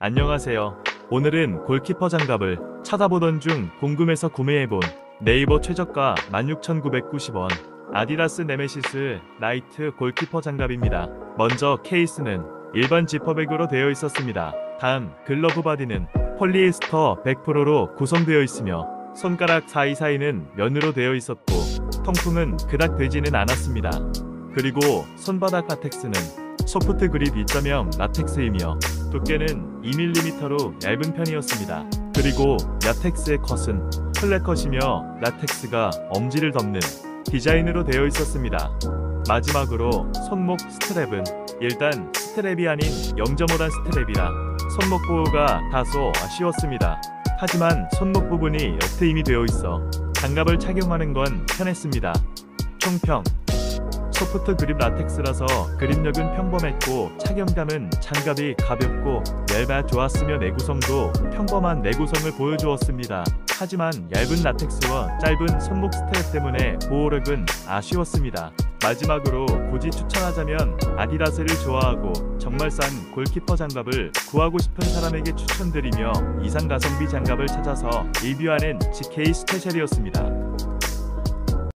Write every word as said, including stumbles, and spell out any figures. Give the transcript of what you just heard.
안녕하세요. 오늘은 골키퍼 장갑을 찾아보던 중 궁금해서 구매해본 네이버 최저가 만 육천구백구십 원 아디다스 네메시스 라이트 골키퍼 장갑입니다. 먼저 케이스는 일반 지퍼백으로 되어 있었습니다. 다음 글러브 바디는 폴리에스터 백 퍼센트로 구성되어 있으며 손가락 사이사이는 면으로 되어 있었고 통풍은 그닥 되지는 않았습니다. 그리고 손바닥 라텍스는 소프트 그립 이 점 영 라텍스이며 두께는 이 밀리미터로 얇은 편이었습니다. 그리고 라텍스의 컷은 플랫컷이며 라텍스가 엄지를 덮는 디자인으로 되어 있었습니다. 마지막으로 손목 스트랩은 일단 스트랩이 아닌 영 점 오 단 스트랩이라 손목 보호가 다소 아쉬웠습니다. 하지만 손목 부분이 여트임이 되어 있어 장갑을 착용하는 건 편했습니다. 총평: 소프트 그립 라텍스라서 그립력은 평범했고 착용감은 장갑이 가볍고 얇아 좋았으며 내구성도 평범한 내구성을 보여주었습니다. 하지만 얇은 라텍스와 짧은 손목 스트랩 때문에 보호력은 아쉬웠습니다. 마지막으로 굳이 추천하자면 아디다스를 좋아하고 정말 싼 골키퍼 장갑을 구하고 싶은 사람에게 추천드리며 이상 가성비 장갑을 찾아서 리뷰하는 지케이 스페셜이었습니다.